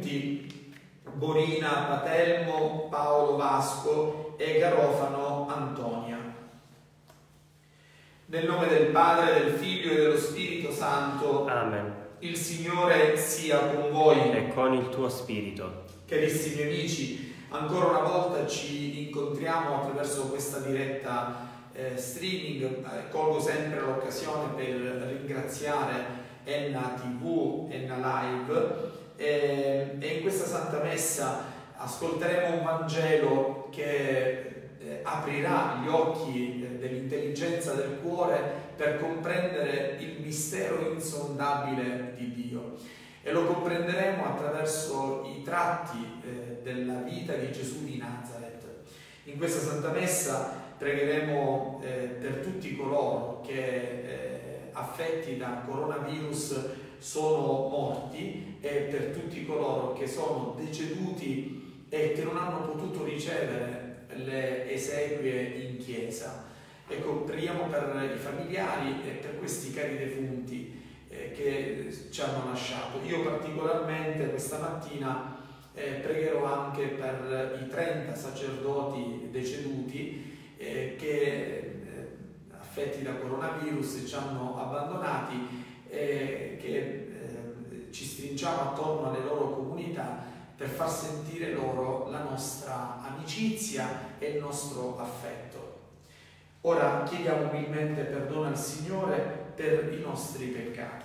tutti Borina Patelmo, Paolo Vasco e Garofano Antonia. Nel nome del Padre, del Figlio e dello Spirito Santo. Amen. Il Signore sia con voi. E con il tuo spirito. Carissimi amici, ancora una volta ci incontriamo attraverso questa diretta streaming. Colgo sempre l'occasione per ringraziare Enna TV, Enna Live, e in questa Santa Messa ascolteremo un Vangelo che aprirà gli occhi dell'intelligenza del cuore per comprendere il mistero insondabile di Dio, e lo comprenderemo attraverso i tratti della vita di Gesù di Nazaret. In questa Santa Messa pregheremo per tutti coloro che affetti da coronavirus sono morti, e per tutti coloro che sono deceduti e che non hanno potuto ricevere le esequie in chiesa. Ecco, preghiamo per i familiari e per questi cari defunti che ci hanno lasciato. Io particolarmente questa mattina pregherò anche per i 30 sacerdoti deceduti che affetti da coronavirus ci hanno abbandonati, che ci stringiamo attorno alle loro comunità per far sentire loro la nostra amicizia e il nostro affetto. Ora chiediamo umilmente perdono al Signore per i nostri peccati.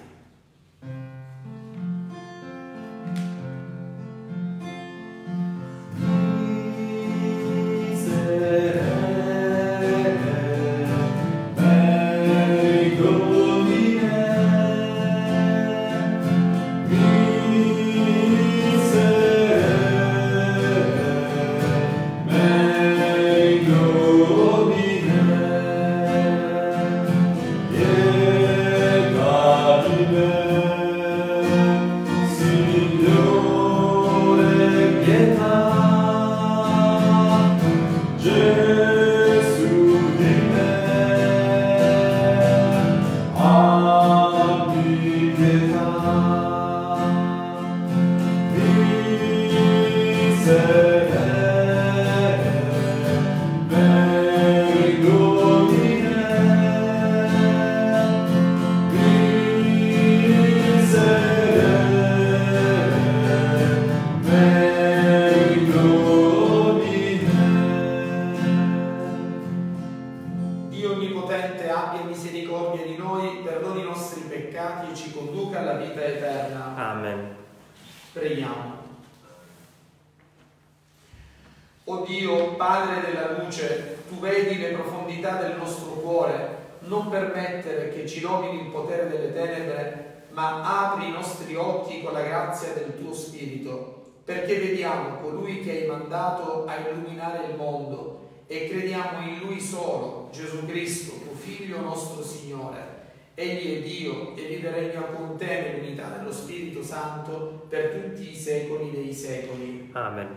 Perché vediamo colui che hai mandato a illuminare il mondo e crediamo in Lui solo, Gesù Cristo, tuo Figlio nostro Signore. Egli è Dio e vive e regna con te nell'unità dello Spirito Santo per tutti i secoli dei secoli. Amen.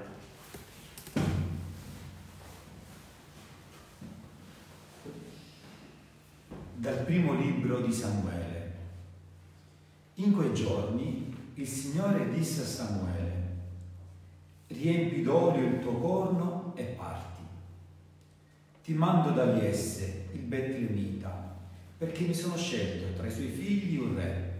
Dal primo libro di Samuele. In quei giorni il Signore disse a Samuele: riempi d'olio il tuo corno e parti. Ti mando da Iesse, il Betlemita, perché mi sono scelto tra i suoi figli un re.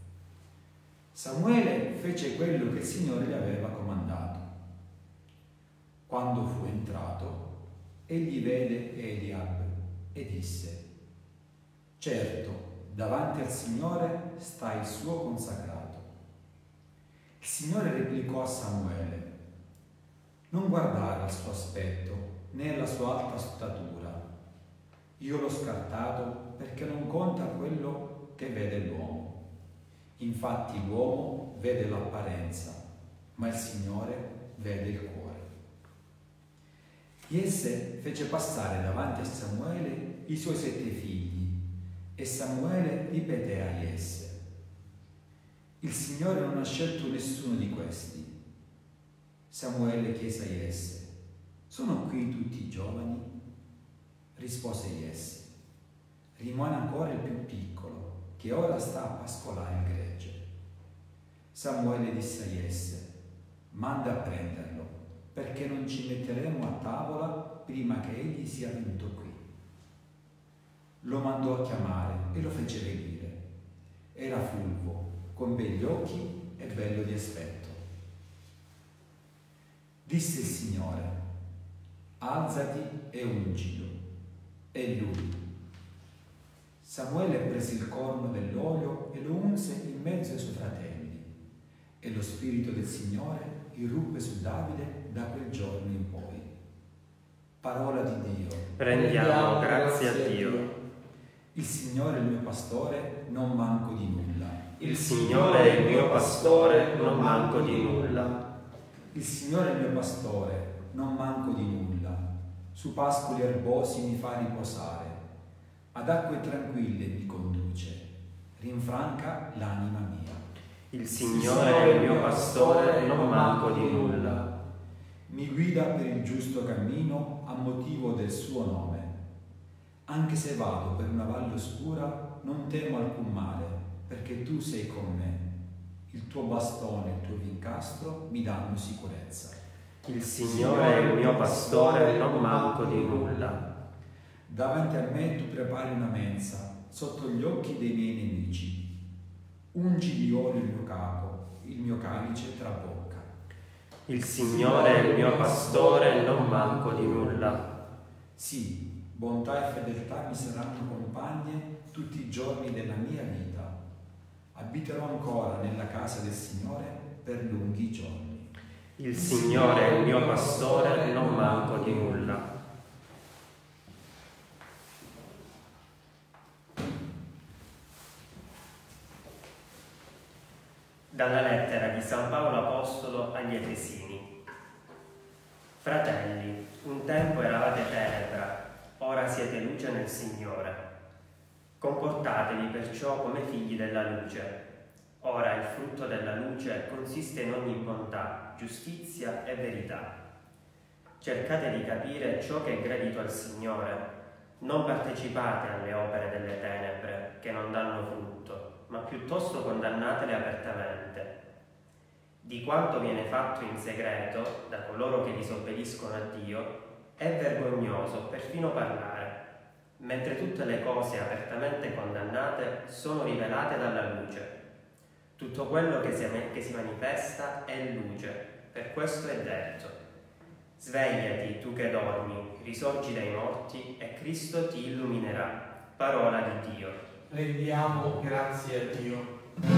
Samuele fece quello che il Signore gli aveva comandato. Quando fu entrato, egli vede Eliab e disse: certo, davanti al Signore sta il suo consacrato. Il Signore replicò a Samuele: non guardare al suo aspetto né alla sua alta statura. Io l'ho scartato perché non conta quello che vede l'uomo. Infatti l'uomo vede l'apparenza, ma il Signore vede il cuore. Iesse fece passare davanti a Samuele i suoi 7 figli, e Samuele ripeté a Iesse: il Signore non ha scelto nessuno di questi. Samuele chiese a Iesse: sono qui tutti i giovani? Rispose Iesse: rimane ancora il più piccolo, che ora sta a pascolare il gregge. Samuele disse a Iesse: manda a prenderlo, perché non ci metteremo a tavola prima che egli sia venuto qui. Lo mandò a chiamare e lo fece venire. Era fulvo, con begli occhi e bello di aspetto. Disse il Signore: alzati e ungilo. E lui. Samuele prese il corno dell'olio e lo unse in mezzo ai suoi fratelli, e lo spirito del Signore irruppe su Davide da quel giorno in poi. Parola di Dio. Rendiamo grazie a Dio. Il Signore è il mio pastore, non manco di nulla. Il Signore è il mio pastore, non manco di nulla. Il Signore è il mio pastore, non manco di nulla. Su pascoli erbosi mi fa riposare, ad acque tranquille mi conduce, rinfranca l'anima mia. Il Signore è il mio pastore, non manco di nulla. Mi guida per il giusto cammino a motivo del suo nome. Anche se vado per una valle oscura, non temo alcun male, perché tu sei con me. Il tuo bastone e il tuo vincastro mi danno sicurezza. Il Signore è il mio pastore, non manco di nulla. Davanti a me tu prepari una mensa, sotto gli occhi dei miei nemici. Ungi di olio il mio capo, il mio calice trabocca. Il Signore è il mio pastore, non manco di nulla. Sì, bontà e fedeltà mi saranno compagne tutti i giorni della mia vita. Abiterò ancora nella casa del Signore per lunghi giorni. Il Signore è il mio pastore, non manco di nulla. Dalla lettera di San Paolo Apostolo agli Efesini. Fratelli, un tempo eravate tenebra, ora siete luce nel Signore. Comportatevi perciò come figli della luce. Ora il frutto della luce consiste in ogni bontà, giustizia e verità. Cercate di capire ciò che è gradito al Signore. Non partecipate alle opere delle tenebre che non danno frutto, ma piuttosto condannatele apertamente. Di quanto viene fatto in segreto da coloro che disobbediscono a Dio, è vergognoso perfino parlare, mentre tutte le cose apertamente condannate sono rivelate dalla luce. Tutto quello che si manifesta è luce, per questo è detto: svegliati tu che dormi, risorgi dai morti e Cristo ti illuminerà. Parola di Dio. Rendiamo grazie a Dio.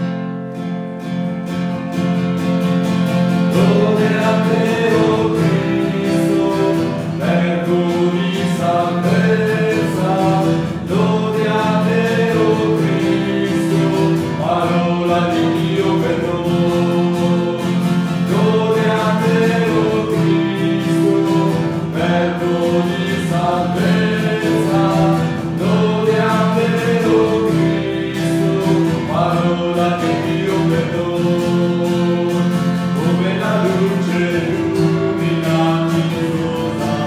Lode a te, o Cristo, verbo di salvezza. Lode a te, o Cristo, parola di Dio per noi. Lode a te, o Cristo, verbo di salvezza. Lode a te, o Cristo, parola di Dio per noi. Come la luce illumina cosa.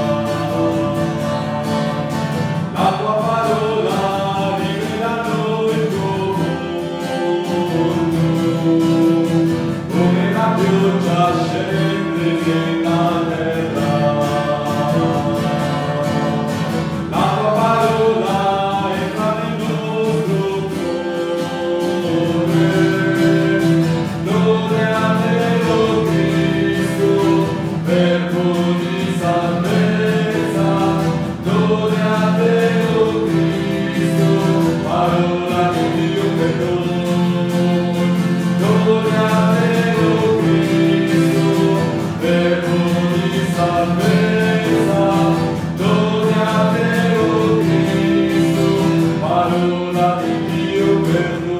La tua parola rivela noi il tuo volto. Come la pioggia scende nella terra. La tua parola entra nel nostro cuore. Lode a te, o Cristo, verbo di salvezza. Lode a te, o Cristo, parola di Dio per noi. Lode a te, o Cristo, verbo di salvezza. Lode a te, o Cristo, parola di Dio per noi.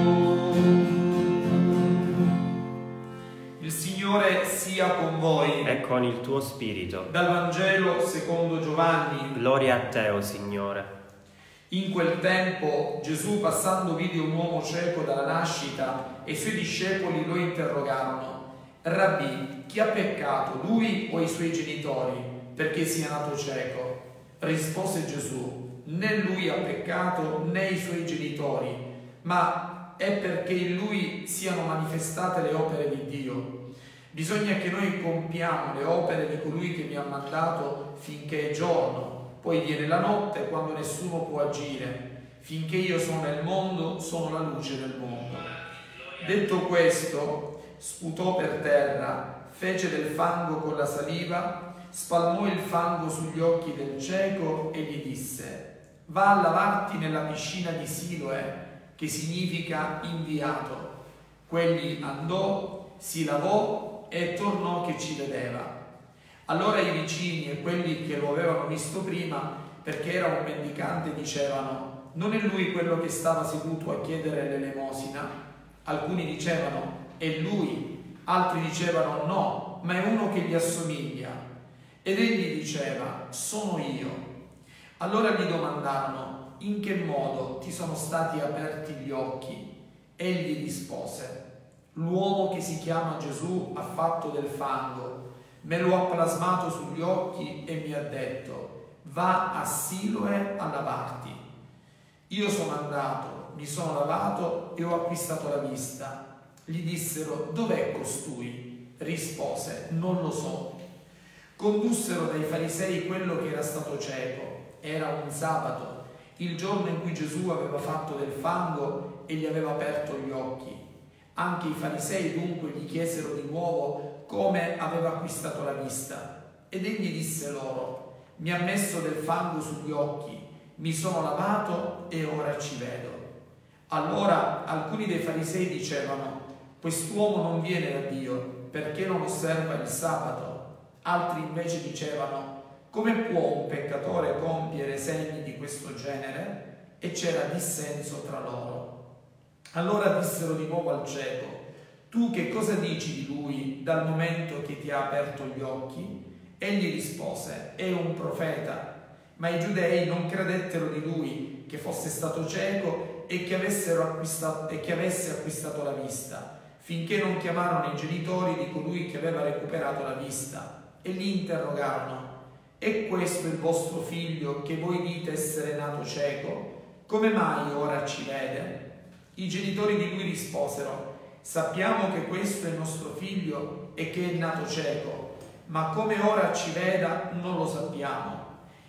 Il Signore sia con voi. E con il tuo spirito. Dal Vangelo secondo Giovanni. Gloria a te, o Signore. In quel tempo Gesù, passando, vide un uomo cieco dalla nascita e i suoi discepoli lo interrogarono: Rabbì, chi ha peccato, lui o i suoi genitori, perché sia nato cieco? Rispose Gesù: né lui ha peccato né i suoi genitori, ma è perché in lui siano manifestate le opere di Dio. Bisogna che noi compiamo le opere di colui che mi ha mandato finché è giorno, poi viene la notte quando nessuno può agire. Finché io sono nel mondo, sono la luce del mondo. Detto questo, sputò per terra, fece del fango con la saliva, spalmò il fango sugli occhi del cieco e gli disse: va a lavarti nella piscina di Siloe, che significa inviato. Quegli andò, si lavò e tornò che ci vedeva. Allora i vicini e quelli che lo avevano visto prima, perché era un mendicante, dicevano: non è lui quello che stava seduto a chiedere l'elemosina? Alcuni dicevano: è lui. Altri dicevano: no, ma è uno che gli assomiglia. Ed egli diceva: sono io. Allora gli domandarono: in che modo ti sono stati aperti gli occhi? Egli rispose: l'uomo che si chiama Gesù ha fatto del fango, me lo ha plasmato sugli occhi e mi ha detto: va a Siloe a lavarti. Io sono andato, mi sono lavato e ho acquistato la vista. Gli dissero: dov'è costui? Rispose: non lo so. Condussero dai farisei quello che era stato cieco. Era un sabato, il giorno in cui Gesù aveva fatto del fango e gli aveva aperto gli occhi. Anche i farisei dunque gli chiesero di nuovo come aveva acquistato la vista. Ed egli disse loro: mi ha messo del fango sugli occhi, mi sono lavato e ora ci vedo. Allora alcuni dei farisei dicevano: quest'uomo non viene da Dio, perché non osserva il sabato. Altri invece dicevano: come può un peccatore compiere segni di questo genere? E c'era dissenso tra loro. Allora dissero di nuovo al cieco: tu che cosa dici di lui dal momento che ti ha aperto gli occhi? Egli rispose: è un profeta. Ma i giudei non credettero di lui che fosse stato cieco e che avesse acquistato la vista, finché non chiamarono i genitori di colui che aveva recuperato la vista e li interrogarono: è questo il vostro figlio che voi dite essere nato cieco? Come mai ora ci vede? I genitori di lui risposero: sappiamo che questo è il nostro figlio e che è nato cieco, ma come ora ci veda non lo sappiamo.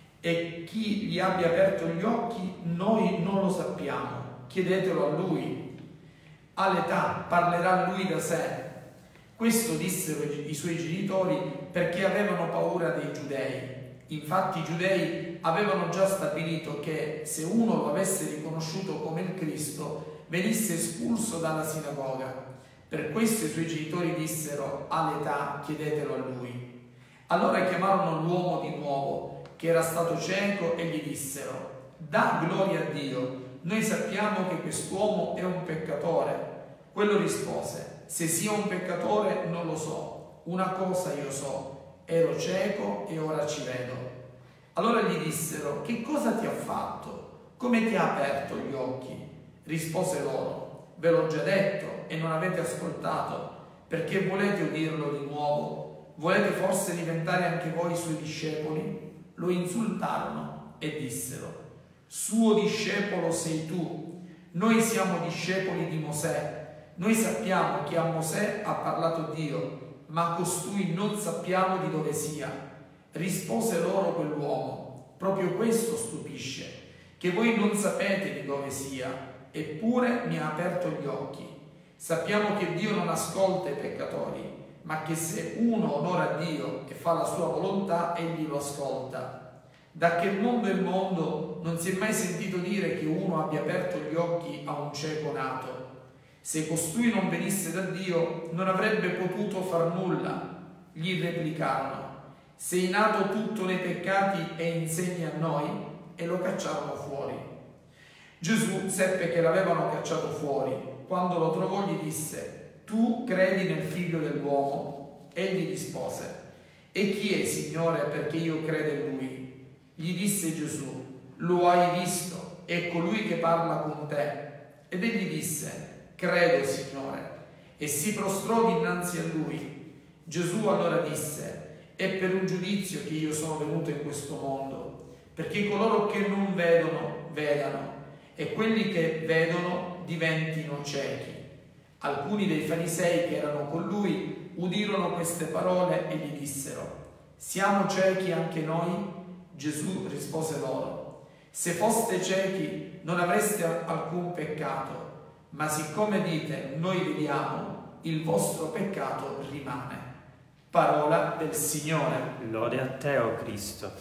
E chi gli abbia aperto gli occhi noi non lo sappiamo, chiedetelo a lui. All'età parlerà lui da sé. Questo dissero i suoi genitori perché avevano paura dei giudei. Infatti i giudei avevano già stabilito che se uno lo avesse riconosciuto come il Cristo venisse espulso dalla sinagoga. Per questo i suoi genitori dissero: all'età chiedetelo a lui. Allora chiamarono l'uomo di nuovo, che era stato cieco, e gli dissero: dà gloria a Dio, noi sappiamo che quest'uomo è un peccatore. Quello rispose: se sia un peccatore non lo so, una cosa io so, ero cieco e ora ci vedo. Allora gli dissero: che cosa ti ha fatto? Come ti ha aperto gli occhi? Rispose loro: ve l'ho già detto e non avete ascoltato, perché volete udirlo di nuovo? Volete forse diventare anche voi i suoi discepoli? Lo insultarono e dissero: suo discepolo sei tu, noi siamo discepoli di Mosè. Noi sappiamo che a Mosè ha parlato Dio, ma costui non sappiamo di dove sia. Rispose loro quell'uomo: proprio questo stupisce, che voi non sapete di dove sia, eppure mi ha aperto gli occhi. Sappiamo che Dio non ascolta i peccatori, ma che se uno onora Dio e fa la sua volontà, egli lo ascolta. Da che mondo è mondo non si è mai sentito dire che uno abbia aperto gli occhi a un cieco nato. Se costui non venisse da Dio, non avrebbe potuto far nulla. Gli replicarono: sei nato tutto nei peccati e insegni a noi? E lo cacciarono fuori. Gesù seppe che l'avevano cacciato fuori. Quando lo trovò gli disse: tu credi nel figlio dell'uomo? Egli rispose: e chi è, Signore, perché io creda in lui? Gli disse Gesù: lo hai visto, è colui che parla con te. Ed egli disse: credo, Signore, e si prostrò dinanzi a lui. Gesù allora disse: è per un giudizio che io sono venuto in questo mondo, perché coloro che non vedono vedano, e quelli che vedono diventino ciechi. Alcuni dei farisei che erano con lui udirono queste parole e gli dissero: siamo ciechi anche noi? Gesù rispose loro: se foste ciechi non avreste alcun peccato, ma siccome dite noi vediamo, il vostro peccato rimane. Parola del Signore. Lode a te, o Cristo.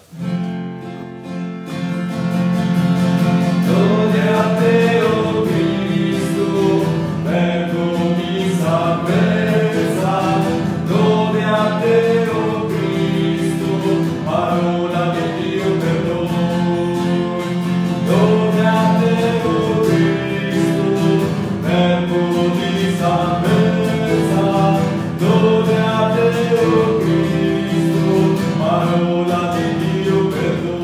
Lode a te, o Cristo, verbo di salvezza. Lode a te, o Cristo, parola di Dio per noi. Lode a te, o Cristo, verbo di salvezza. Lode a te, o Cristo, parola di Dio per noi.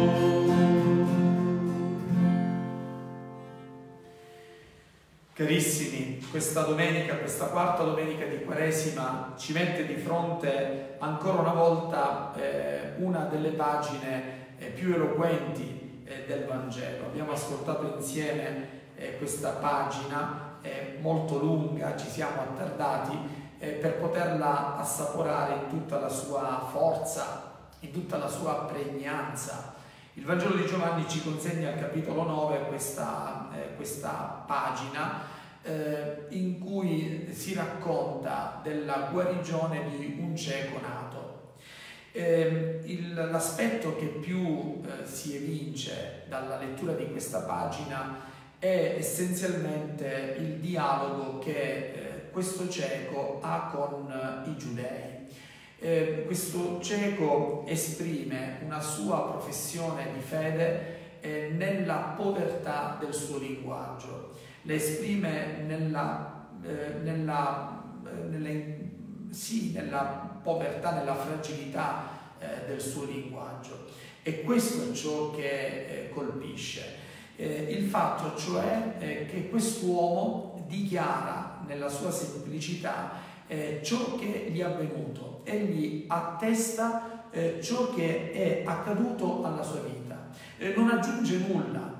Carissimi, questa domenica, questa quarta domenica di Quaresima, ci mette di fronte ancora una volta una delle pagine più eloquenti del Vangelo. Abbiamo ascoltato insieme questa pagina molto lunga, ci siamo attardati per poterla assaporare in tutta la sua forza, in tutta la sua pregnanza. Il Vangelo di Giovanni ci consegna al capitolo 9 questa pagina in cui si racconta della guarigione di un cieco nato. L'aspetto che più si evince dalla lettura di questa pagina è essenzialmente il dialogo che questo cieco ha con i giudei. Questo cieco esprime una sua professione di fede nella povertà del suo linguaggio, la esprime nella povertà, nella fragilità del suo linguaggio, e questo è ciò che colpisce. Il fatto cioè che quest'uomo dichiara nella sua semplicità ciò che gli è avvenuto, egli attesta ciò che è accaduto alla sua vita, non aggiunge nulla,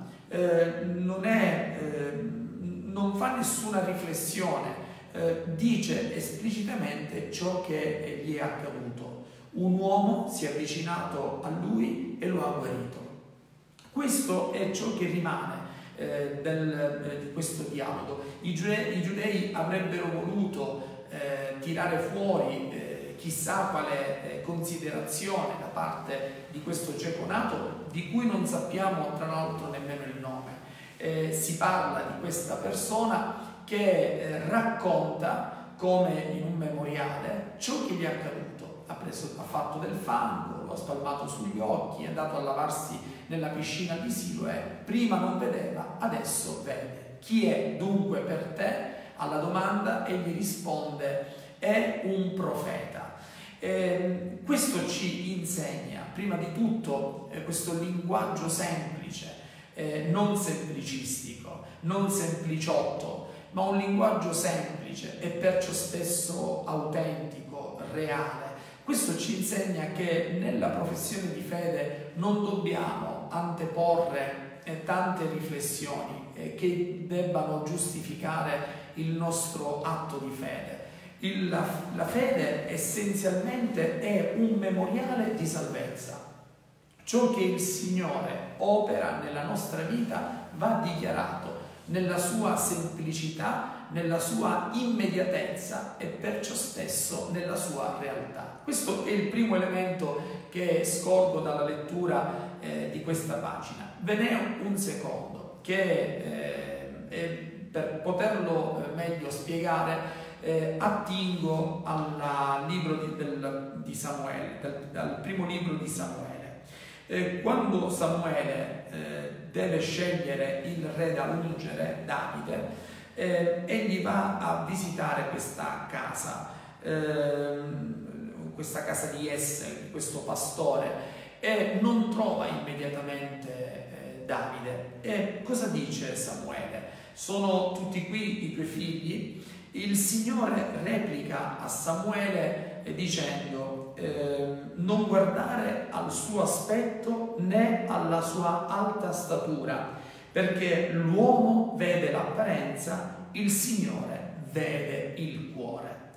non fa nessuna riflessione, dice esplicitamente ciò che gli è accaduto. Un uomo si è avvicinato a lui e lo ha guarito. Questo è ciò che rimane di questo dialogo. I giudei avrebbero voluto tirare fuori chissà quale considerazione da parte di questo cieco nato, di cui non sappiamo tra l'altro nemmeno il nome. Si parla di questa persona che racconta come in un memoriale ciò che gli è accaduto. Ha fatto del fango, lo ha spalmato sugli occhi, è andato a lavarsi nella piscina di Siloè, prima non vedeva, adesso vede. Chi è dunque per te? Alla domanda egli risponde: è un profeta. Questo ci insegna prima di tutto questo linguaggio semplice, non semplicistico, non sempliciotto, ma un linguaggio semplice e perciò stesso autentico, reale. Questo ci insegna che nella professione di fede non dobbiamo anteporre tante riflessioni che debbano giustificare il nostro atto di fede. La fede essenzialmente è un memoriale di salvezza. Ciò che il Signore opera nella nostra vita va dichiarato nella sua semplicità, nella sua immediatezza e perciò stesso nella sua realtà. Questo è il primo elemento che scorgo dalla lettura di questa pagina. Ve n'è un secondo che per poterlo meglio spiegare attingo al libro di Samuele, dal primo libro di Samuele. Quando Samuele deve scegliere il re da ungere, Davide, egli va a visitare questa casa di Jesse, di questo pastore, e non trova immediatamente Davide. E cosa dice Samuele? Sono tutti qui i tuoi figli? Il Signore replica a Samuele dicendo: non guardare al suo aspetto né alla sua alta statura, perché l'uomo vede l'apparenza, il Signore vede il cuore.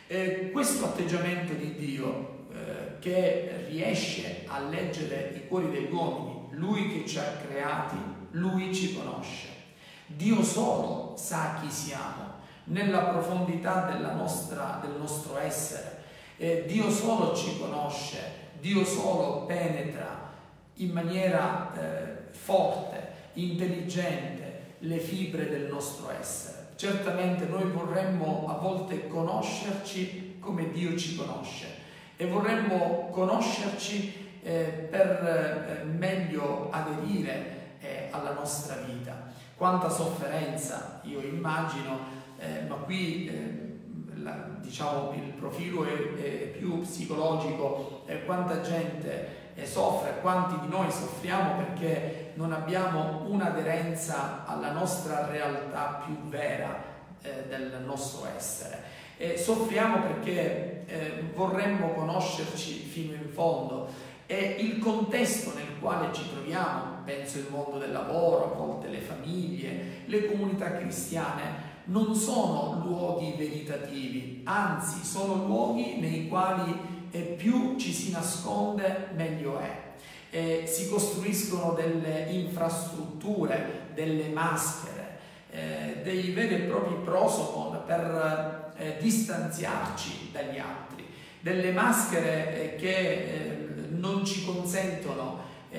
Questo atteggiamento di Dio che riesce a leggere i cuori degli uomini, Lui che ci ha creati, Lui ci conosce. Dio solo sa chi siamo, nella profondità del nostro essere. Dio solo ci conosce, Dio solo penetra in maniera forte, intelligente le fibre del nostro essere. Certamente noi vorremmo a volte conoscerci come Dio ci conosce e vorremmo conoscerci per meglio aderire alla nostra vita. Quanta sofferenza, io immagino, ma qui diciamo il profilo è più psicologico, quanta gente soffre, quanti di noi soffriamo perché non abbiamo un'aderenza alla nostra realtà più vera del nostro essere. Soffriamo perché vorremmo conoscerci fino in fondo e il contesto nel quale ci troviamo, penso il mondo del lavoro, a volte le famiglie, le comunità cristiane, non sono luoghi veritativi, anzi sono luoghi nei quali più ci si nasconde meglio è. Si costruiscono delle infrastrutture, delle maschere, dei veri e propri prosopon per distanziarci dagli altri, delle maschere che non ci consentono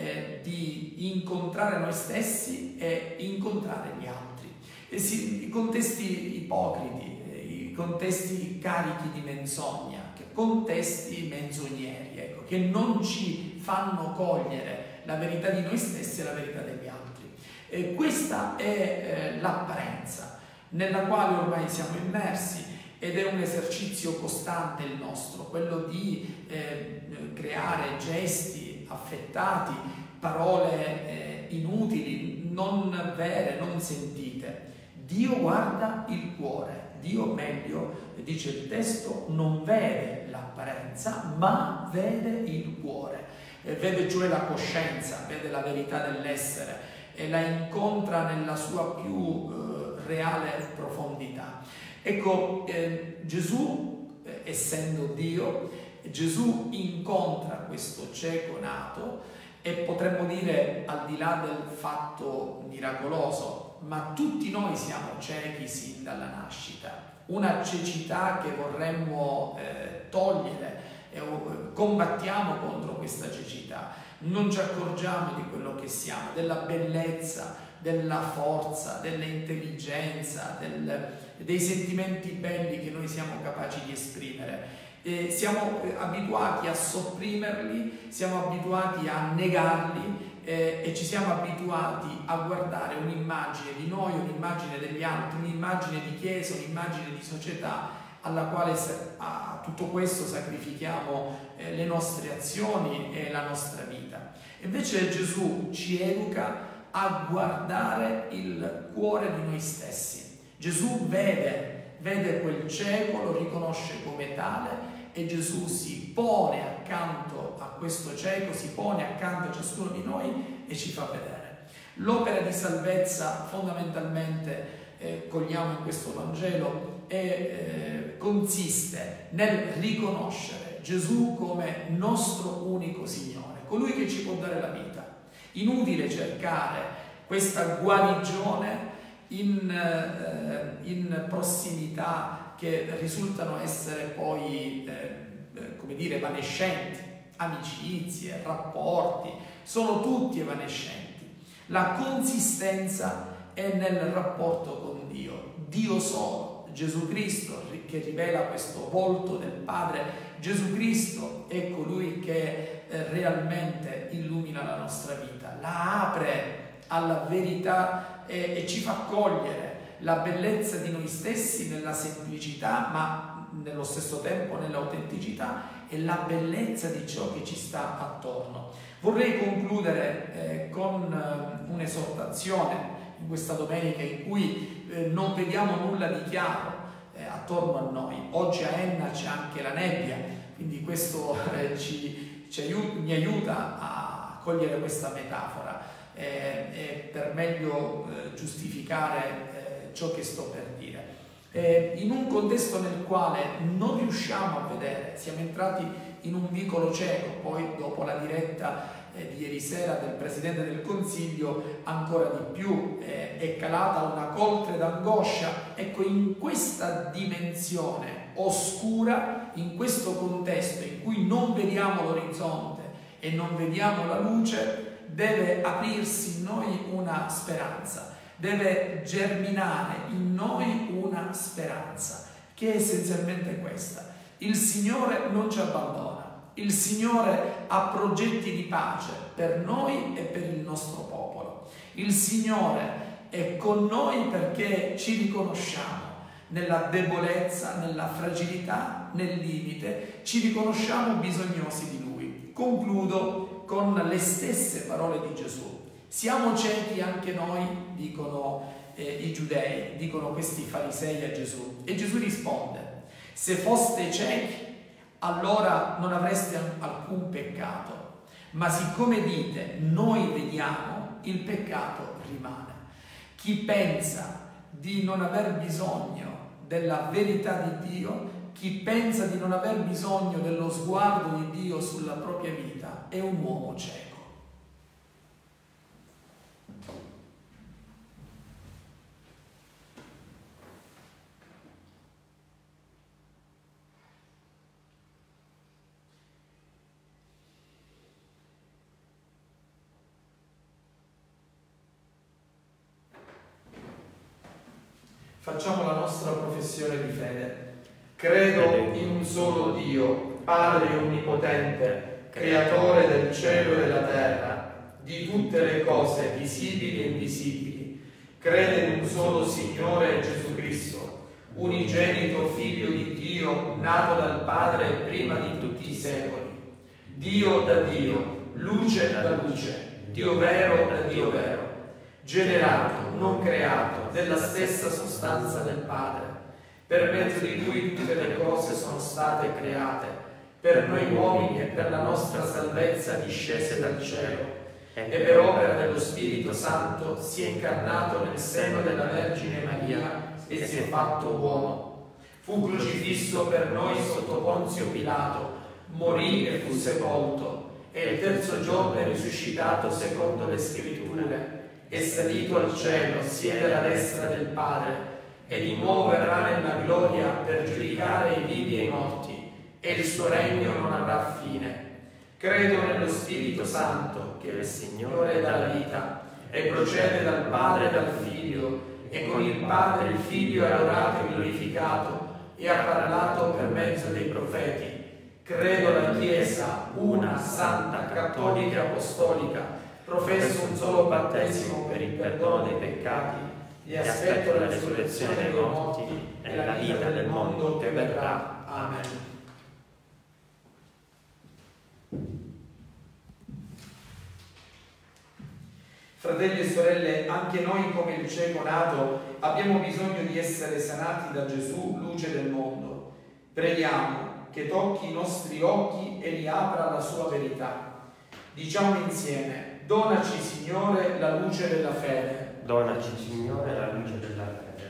di incontrare noi stessi e incontrare gli altri. I contesti ipocriti, i contesti carichi di menzogna, contesti menzogneri, ecco, che non ci fanno cogliere la verità di noi stessi e la verità degli altri. Questa è l'apparenza nella quale ormai siamo immersi ed è un esercizio costante il nostro, quello di creare gesti affettati, parole inutili, non vere, non sentite. Dio guarda il cuore, Dio meglio, dice il testo, non vede l'apparenza, ma vede il cuore, vede cioè la coscienza, vede la verità dell'essere e la incontra nella sua più reale profondità. Ecco, Gesù, essendo Dio, Gesù incontra questo cieco nato e potremmo dire, al di là del fatto miracoloso, ma tutti noi siamo ciechi sin dalla nascita. Una cecità che vorremmo togliere, combattiamo contro questa cecità, non ci accorgiamo di quello che siamo, della bellezza, della forza, dell'intelligenza, dei sentimenti belli che noi siamo capaci di esprimere. Siamo abituati a sopprimerli, siamo abituati a negarli e ci siamo abituati a guardare un'immagine di noi, un'immagine degli altri, un'immagine di chiesa, un'immagine di società alla quale a tutto questo sacrifichiamo le nostre azioni e la nostra vita. Invece Gesù ci educa a guardare il cuore di noi stessi. Gesù vede quel cieco, lo riconosce come tale e Gesù si pone accanto a questo cieco, si pone accanto a ciascuno di noi e ci fa vedere. L'opera di salvezza fondamentalmente cogliamo in questo Vangelo consiste nel riconoscere Gesù come nostro unico Signore, colui che ci può dare la vita. Inutile cercare questa guarigione in prossimità che risultano essere poi, come dire, evanescenti, amicizie, rapporti, sono tutti evanescenti. La consistenza è nel rapporto con Dio, Dio solo, Gesù Cristo che rivela questo volto del Padre. Gesù Cristo è colui che realmente illumina la nostra vita, la apre alla verità e ci fa cogliere la bellezza di noi stessi nella semplicità, ma nello stesso tempo nell'autenticità, e la bellezza di ciò che ci sta attorno. Vorrei concludere con un'esortazione in questa domenica in cui non vediamo nulla di chiaro attorno a noi. Oggi a Enna c'è anche la nebbia, quindi questo mi aiuta a cogliere questa metafora per meglio giustificare ciò che sto per dire. in un contesto nel quale non riusciamo a vedere. Siamo entrati in un vicolo cieco, poi dopo la diretta di ieri sera del Presidente del Consiglio ancora di più, è calata una coltre d'angoscia. Ecco, in questa dimensione oscura, in questo contesto in cui non vediamo l'orizzonte e non vediamo la luce, deve aprirsi in noi una speranza, deve germinare in noi una speranza, che è essenzialmente questa: il Signore non ci abbandona. Il Signore ha progetti di pace per noi e per il nostro popolo. Il Signore è con noi perché ci riconosciamo nella debolezza, nella fragilità, nel limite, ci riconosciamo bisognosi di Lui. Concludo con le stesse parole di Gesù. Siamo ciechi anche noi, dicono i giudei, dicono questi farisei a Gesù. E Gesù risponde: se foste ciechi, allora non avreste alcun peccato, ma siccome dite noi vediamo, il peccato rimane. Chi pensa di non aver bisogno della verità di Dio, chi pensa di non aver bisogno dello sguardo di Dio sulla propria vita, è un uomo cieco. Facciamo la nostra professione di fede. Credo in un solo Dio, Padre onnipotente, creatore del cielo e della terra, di tutte le cose visibili e invisibili. Credo in un solo Signore Gesù Cristo, unigenito Figlio di Dio, nato dal Padre prima di tutti i secoli. Dio da Dio, luce da luce, Dio vero da Dio vero, generato, non creato, della stessa sostanza del Padre, per mezzo di cui tutte le cose sono state create, per noi uomini e per la nostra salvezza discese dal cielo, e per opera dello Spirito Santo si è incarnato nel seno della Vergine Maria e si è fatto uomo. Fu crocifisso per noi sotto Ponzio Pilato, morì e fu sepolto, e il terzo giorno è risuscitato secondo le Scritture, è salito al cielo, siede alla destra del Padre, e di nuovo verrà nella gloria per giudicare i vivi e i morti, e il suo regno non avrà fine. Credo nello Spirito Santo, che è il Signore dalla vita, e procede dal Padre e dal Figlio, e con il Padre il Figlio è adorato e glorificato, e ha parlato per mezzo dei profeti. Credo la Chiesa, una, santa, cattolica e apostolica. Professo un solo battesimo per il perdono dei peccati e aspetto la resurrezione dei morti e la vita del mondo che verrà. Amen. Fratelli e sorelle, anche noi come il cieco nato abbiamo bisogno di essere sanati da Gesù, luce del mondo. Preghiamo che tocchi i nostri occhi e li apra alla sua verità. Diciamo insieme: donaci, Signore, la luce della fede. Donaci, Signore, la luce della fede.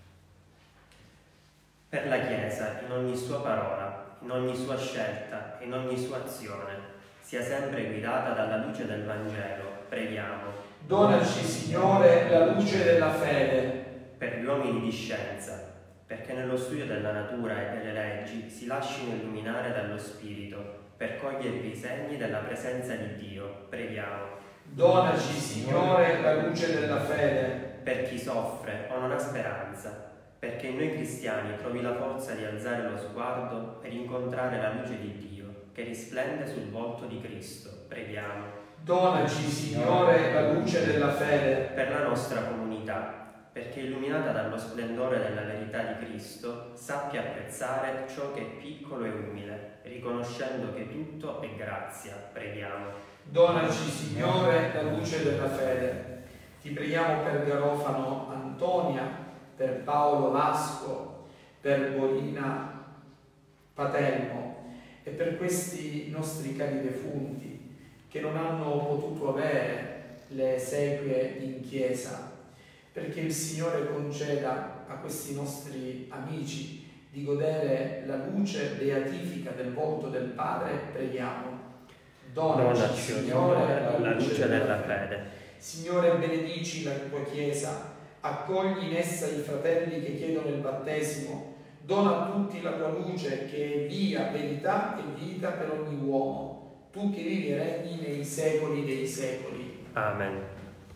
Per la Chiesa, in ogni sua parola, in ogni sua scelta, in ogni sua azione, sia sempre guidata dalla luce del Vangelo, preghiamo. Donaci, Signore, la luce della fede. Per gli uomini di scienza, perché nello studio della natura e delle leggi si lascino illuminare dallo Spirito, per cogliervi i segni della presenza di Dio, preghiamo. Donaci, Signore, la luce della fede. Per chi soffre o non ha speranza, perché in noi cristiani trovi la forza di alzare lo sguardo per incontrare la luce di Dio, che risplende sul volto di Cristo, preghiamo. Donaci, Signore, la luce della fede. Per la nostra comunità, perché illuminata dallo splendore della verità di Cristo, sappia apprezzare ciò che è piccolo e umile, riconoscendo che tutto è grazia, preghiamo. Donaci, Signore, la luce della fede. Ti preghiamo per Garofano Antonia, per Paolo Vasco, per Bolina Patelmo e per questi nostri cari defunti che non hanno potuto avere le esequie in chiesa, perché il Signore conceda a questi nostri amici di godere la luce beatifica del volto del Padre, preghiamo. Donaci, Signore, la luce della fede. Signore, benedici la tua Chiesa, accogli in essa i fratelli che chiedono il battesimo, dona a tutti la tua luce che è via, verità e vita per ogni uomo, tu che vivi e regni nei secoli dei secoli. Amen.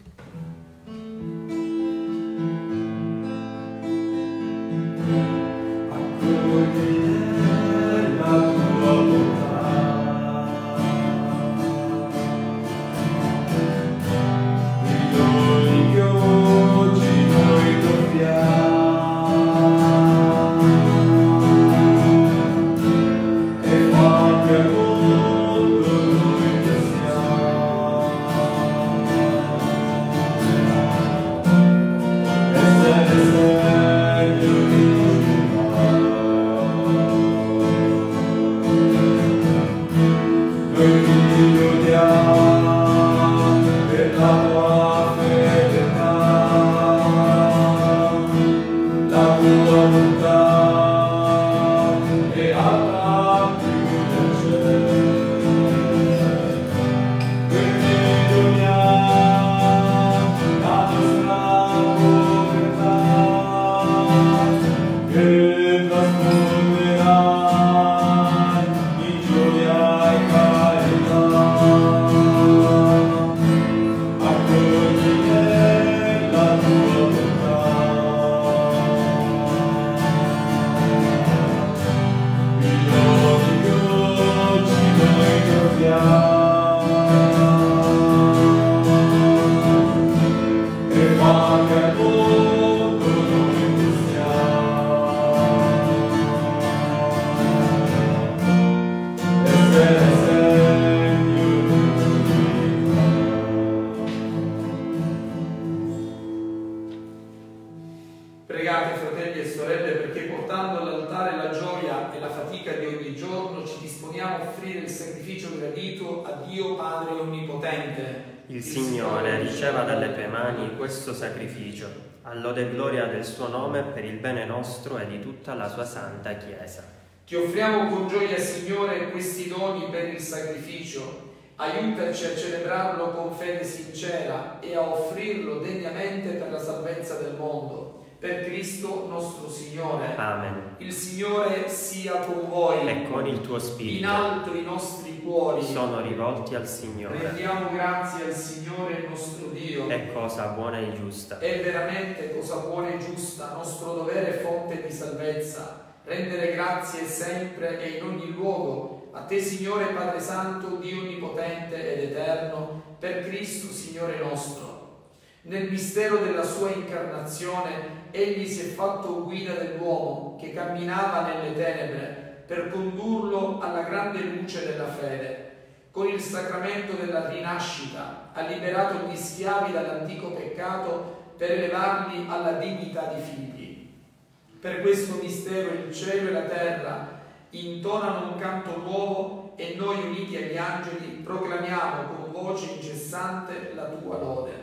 Pregate, fratelli e sorelle, perché portando all'altare la gioia e la fatica di ogni giorno ci disponiamo a offrire il sacrificio gradito a Dio Padre Onnipotente. Il Signore riceva dalle tue mani questo sacrificio, a lode e gloria del suo nome, per il bene nostro e di tutta la sua santa Chiesa. Ti offriamo con gioia, Signore, questi doni per il sacrificio. Aiutaci a celebrarlo con fede sincera e a offrirlo degnamente per la salvezza del mondo. Per Cristo nostro Signore. Amen. Il Signore sia con voi. E con il tuo spirito. In alto i nostri cuori sono rivolti al Signore. Rendiamo grazie al Signore nostro Dio. È cosa buona e giusta. È veramente cosa buona e giusta, nostro dovere e fonte di salvezza. Rendere grazie sempre e in ogni luogo a te, Signore Padre Santo, Dio Onnipotente ed Eterno, per Cristo Signore nostro. Nel mistero della sua incarnazione, Egli si è fatto guida dell'uomo che camminava nelle tenebre per condurlo alla grande luce della fede. Con il sacramento della rinascita ha liberato gli schiavi dall'antico peccato per elevarli alla dignità di figli. Per questo mistero il cielo e la terra intonano un canto nuovo e noi, uniti agli angeli, proclamiamo con voce incessante la tua lode.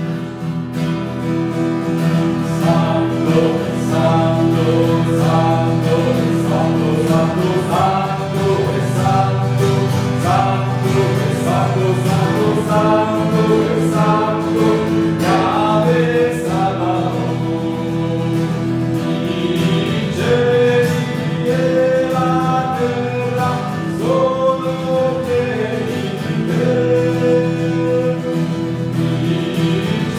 Santo, Santo, Santo, Santo, Santo, Santo, Santo, Santo, Santo, Santo, Santo, Santo, Yahweh Sabaoth. I cieli e la terra sono pieni di te.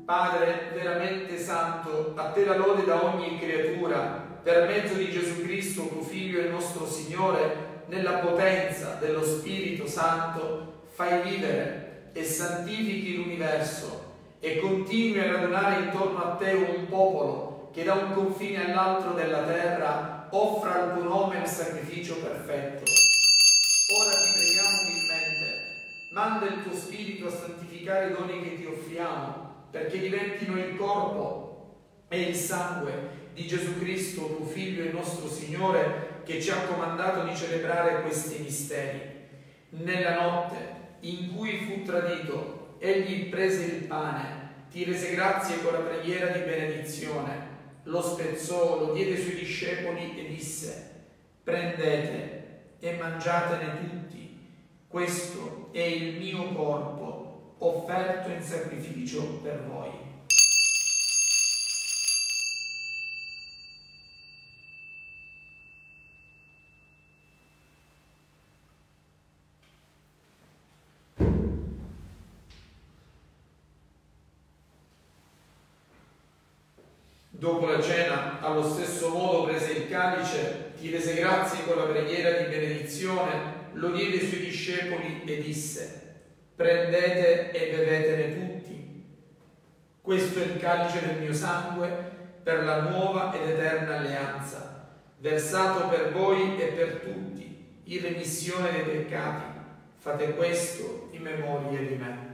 Padre veramente santo, a te la lode da ogni creatura, per mezzo di Gesù Cristo, tuo Figlio e nostro Signore, nella potenza dello Spirito Santo, fai vivere e santifichi l'universo e continui a radunare intorno a te un popolo che da un confine all'altro della terra offra al tuo nome il sacrificio perfetto. Ora ti preghiamo umilmente, manda il tuo Spirito a santificare i doni che ti offriamo, perché diventino il corpo e il sangue di Gesù Cristo, tuo Figlio e nostro Signore, che ci ha comandato di celebrare questi misteri. Nella notte in cui fu tradito, egli prese il pane, ti rese grazie con la preghiera di benedizione, lo spezzò, lo diede ai suoi discepoli e disse: prendete e mangiatene tutti, questo è il mio corpo offerto in sacrificio per voi. Dopo la cena, allo stesso modo prese il calice, ti rese grazie con la preghiera di benedizione, lo diede ai suoi discepoli e disse: prendete e bevetene tutti. Questo è il calice del mio sangue per la nuova ed eterna alleanza, versato per voi e per tutti, in remissione dei peccati. Fate questo in memoria di me.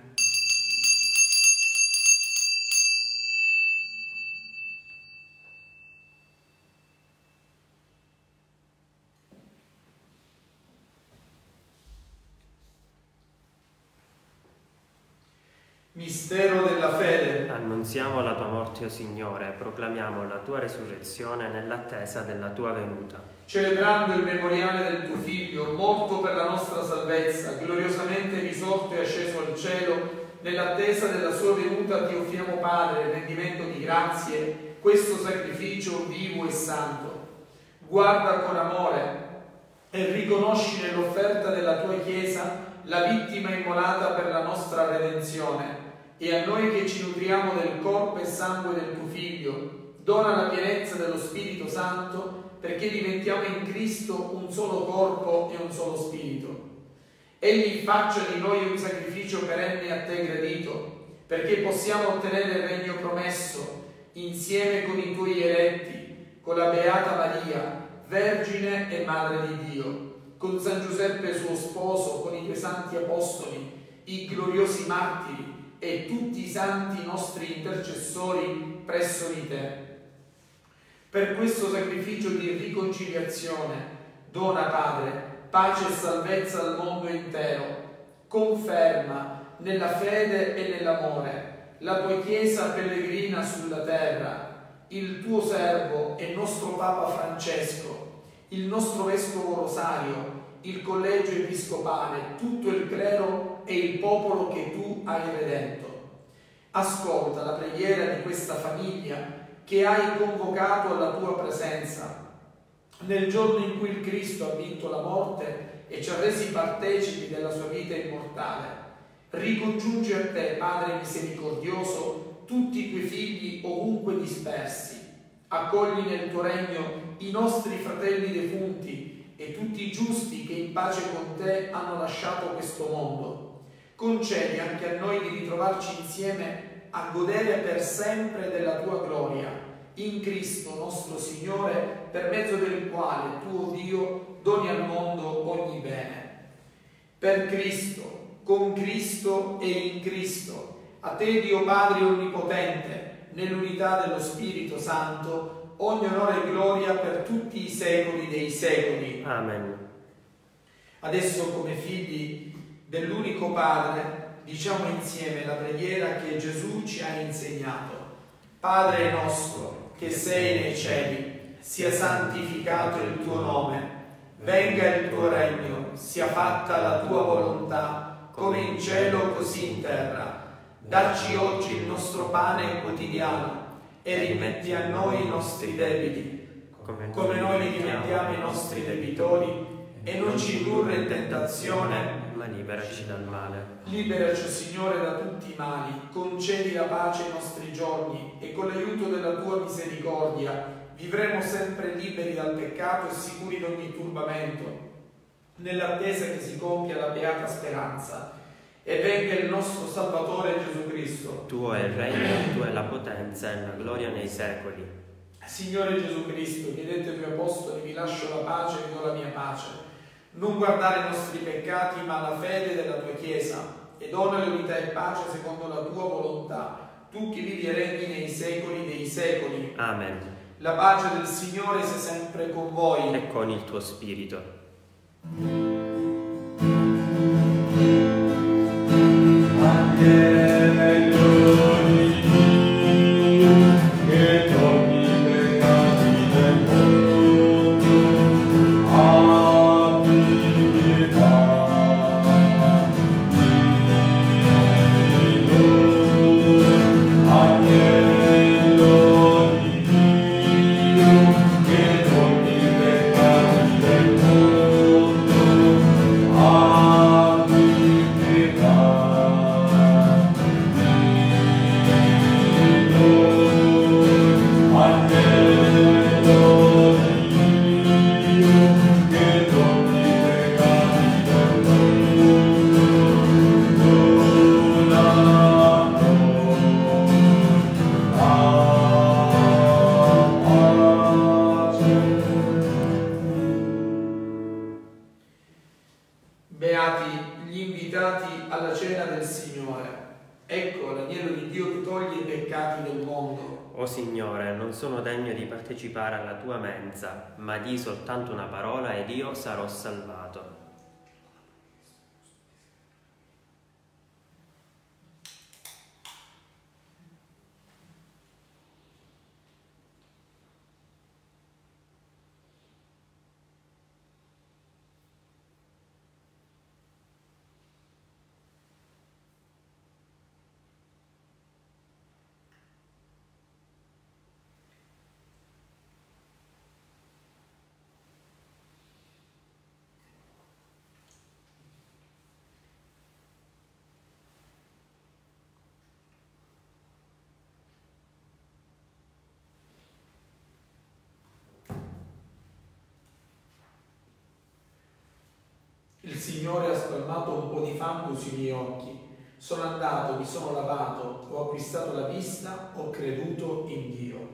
Mistero della fede. Annunziamo la tua morte, o Signore, proclamiamo la tua resurrezione nell'attesa della tua venuta. Celebrando il memoriale del tuo Figlio, morto per la nostra salvezza, gloriosamente risorto e asceso al cielo, nell'attesa della sua venuta ti offriamo, Padre, il rendimento di grazie, questo sacrificio vivo e santo. Guarda con amore e riconosci nell'offerta della tua Chiesa la vittima immolata per la nostra redenzione, e a noi che ci nutriamo del corpo e sangue del tuo Figlio, dona la pienezza dello Spirito Santo, perché diventiamo in Cristo un solo corpo e un solo Spirito. Egli faccia di noi un sacrificio perenne a te gradito, perché possiamo ottenere il regno promesso, insieme con i tuoi eletti, con la Beata Maria, Vergine e Madre di Dio, con San Giuseppe suo sposo, con i tuoi santi apostoli, i gloriosi martiri e tutti i santi nostri intercessori presso di te. Per questo sacrificio di riconciliazione, dona, Padre, pace e salvezza al mondo intero. Conferma nella fede e nell'amore la tua Chiesa pellegrina sulla terra, il tuo servo e nostro Papa Francesco, il nostro Vescovo Rosario, il collegio episcopale, tutto il clero e il popolo che tu hai redento. Ascolta la preghiera di questa famiglia che hai convocato alla tua presenza nel giorno in cui il Cristo ha vinto la morte e ci ha resi partecipi della sua vita immortale. Ricongiungi a te, Padre misericordioso, tutti i tuoi figli ovunque dispersi. Accogli nel tuo regno i nostri fratelli defunti e tutti i giusti che in pace con te hanno lasciato questo mondo. Concedi anche a noi di ritrovarci insieme a godere per sempre della tua gloria, in Cristo nostro Signore, per mezzo del quale tu, Dio, doni al mondo ogni bene. Per Cristo, con Cristo e in Cristo, a te, Dio Padre Onnipotente, nell'unità dello Spirito Santo, ogni onore e gloria per tutti i secoli dei secoli. Amen. Adesso, come figli dell'unico Padre, diciamo insieme la preghiera che Gesù ci ha insegnato. Padre nostro, che sei nei cieli, sia santificato il tuo nome, venga il tuo regno, sia fatta la tua volontà, come in cielo così in terra. Dacci oggi il nostro pane quotidiano e rimetti a noi i nostri debiti, come noi li rimettiamo ai nostri debitori, e non ci indurre in tentazione, ma liberaci dal male. Liberaci, Signore, da tutti i mali, concedi la pace ai nostri giorni e con l'aiuto della tua misericordia vivremo sempre liberi dal peccato e sicuri di ogni turbamento, nell'attesa che si compia la beata speranza e venga il nostro Salvatore Gesù Cristo. Tuo è il regno, tua è la potenza e la gloria nei secoli. Signore Gesù Cristo, chiedete ai tuoi apostoli, vi lascio la pace, vi do la mia pace. Non guardare i nostri peccati, ma la fede della tua Chiesa, e dona l'unità e pace secondo la tua volontà, tu che vivi e regni nei secoli dei secoli. Amen. La pace del Signore sia sempre con voi. E con il tuo spirito. Agnello di Dio, che togli i peccati del mondo, abbi pietà di noi. Agnello di Dio, che togli i peccati del mondo, abbi pietà. Beati gli invitati alla cena del Signore. Ecco l'agnello di Dio che toglie i peccati del mondo. O Signore, non sono degno di partecipare alla tua mensa, ma di soltanto una parola ed io sarò salvato. Il Signore ha spalmato un po' di fango sui miei occhi. Sono andato, mi sono lavato, ho acquistato la vista, ho creduto in Dio.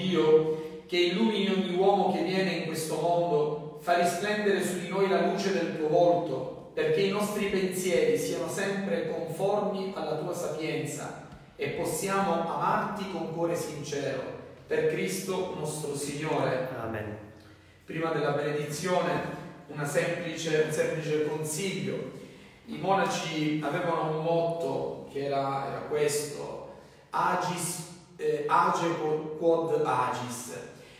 Dio, che illumini ogni uomo che viene in questo mondo, fa risplendere su di noi la luce del tuo volto, perché i nostri pensieri siano sempre conformi alla tua sapienza e possiamo amarti con cuore sincero, per Cristo nostro Signore. Amen. Prima della benedizione, un semplice consiglio. I monaci avevano un motto che era questo: agis, age quod agis,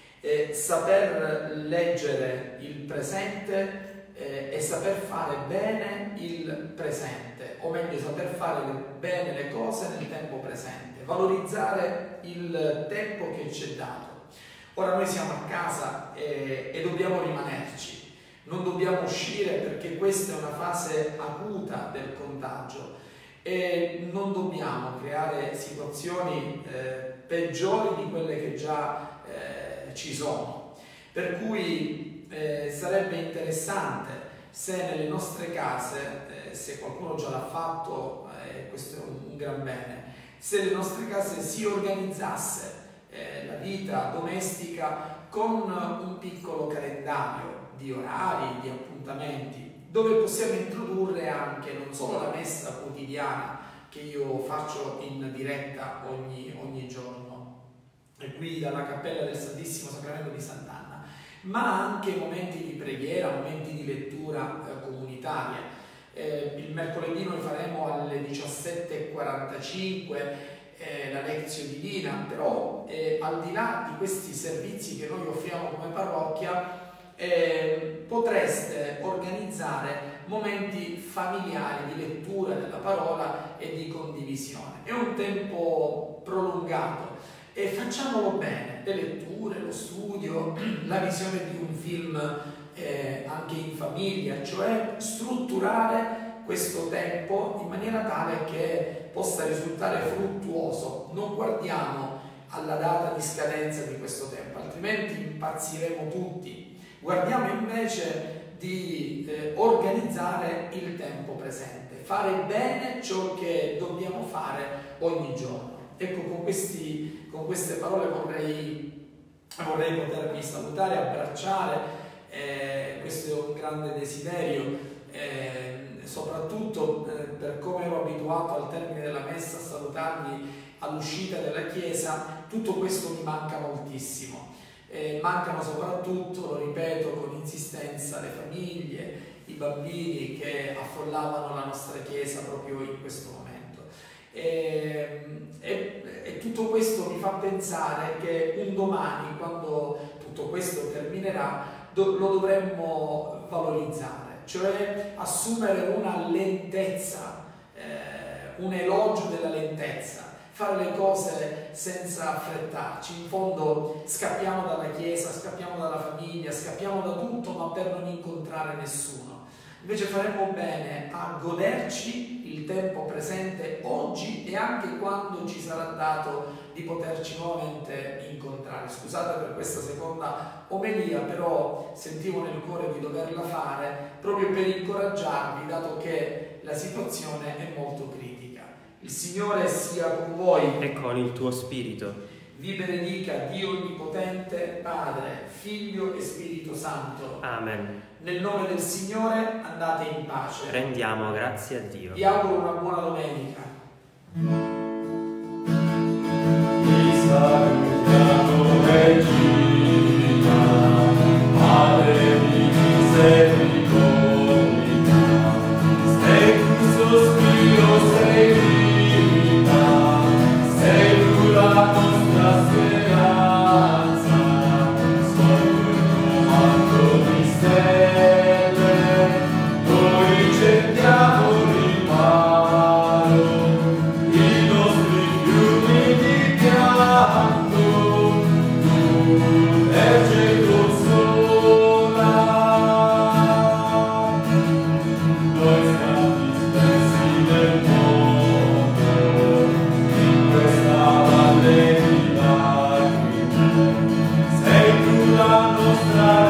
saper leggere il presente e saper fare bene il presente, o meglio saper fare bene le cose nel tempo presente, valorizzare il tempo che ci è dato. Ora noi siamo a casa e dobbiamo rimanerci, non dobbiamo uscire perché questa è una fase acuta del contagio e non dobbiamo creare situazioni peggiori di quelle che già ci sono. Per cui sarebbe interessante se nelle nostre case, se qualcuno già l'ha fatto, questo è un gran bene, se le nostre case si organizzasse la vita domestica con un piccolo calendario di orari, di appuntamenti, dove possiamo introdurre anche non solo la messa quotidiana che io faccio in diretta ogni giorno, e qui dalla Cappella del Santissimo Sacramento di Sant'Anna, ma anche momenti di preghiera, momenti di lettura comunitaria. Il mercoledì noi faremo alle 17:45 la lezione divina, però al di là di questi servizi che noi offriamo come parrocchia, potreste organizzare momenti familiari di lettura della parola e di condivisione. È un tempo prolungato e facciamolo bene: le letture, lo studio, la visione di un film anche in famiglia, cioè strutturare questo tempo in maniera tale che possa risultare fruttuoso. Non guardiamo alla data di scadenza di questo tempo, altrimenti impazziremo tutti. Guardiamo invece di organizzare il tempo presente, fare bene ciò che dobbiamo fare ogni giorno. Ecco, con queste parole vorrei potervi salutare, abbracciare. Questo è un grande desiderio, soprattutto per come ero abituato al termine della messa a salutarvi all'uscita della chiesa. Tutto questo mi manca moltissimo. Mancano soprattutto, lo ripeto con insistenza, le famiglie, i bambini che affollavano la nostra chiesa proprio in questo momento. E tutto questo mi fa pensare che un domani, quando tutto questo terminerà, lo dovremmo valorizzare, cioè assumere una lentezza, un elogio della lentezza, fare le cose senza affrettarci. In fondo scappiamo dalla chiesa, scappiamo dalla famiglia, scappiamo da tutto, ma per non incontrare nessuno. Invece faremmo bene a goderci il tempo presente oggi e anche quando ci sarà dato di poterci nuovamente incontrare. Scusate per questa seconda omelia, però sentivo nel cuore di doverla fare proprio per incoraggiarvi, dato che la situazione è molto critica. Il Signore sia con voi e con il tuo spirito. Vi benedica Dio Onnipotente, Padre, Figlio e Spirito Santo. Amen. Nel nome del Signore andate in pace. Rendiamo grazie a Dio. Vi auguro una buona domenica. Ti salutiamo, Regina, Madre di misericordia, sei tu sospiro, sei vita, sei tu la nostra speranza, sotto il tuo manto di stelle, noi cerchiamo riparo, i nostri fiumi di pianto, tu legge e consola. Noi siamo dispersi nel mondo, in questa valle di lacrime, sei tu la nostra